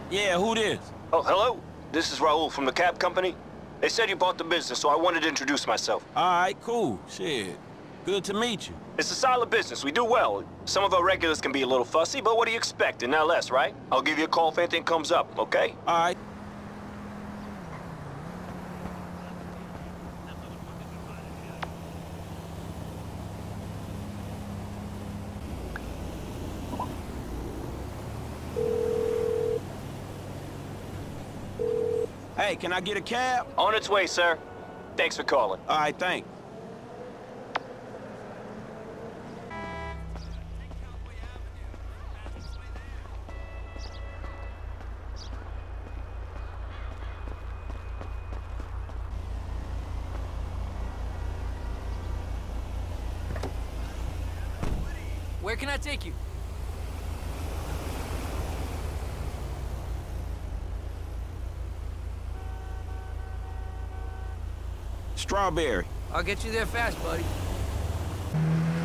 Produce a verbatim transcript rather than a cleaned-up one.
Yeah, who this? Oh, hello. This is Raul from the cab company. They said you bought the business, so I wanted to introduce myself. All right, cool. Shit. Good to meet you. It's a solid business. We do well. Some of our regulars can be a little fussy, but what do you expect in L S, right? I'll give you a call if anything comes up, okay? All right. Hey, can I get a cab? On its way, sir. Thanks for calling. All right, thanks. Where can I take you? Strawberry. I'll get you there fast, buddy.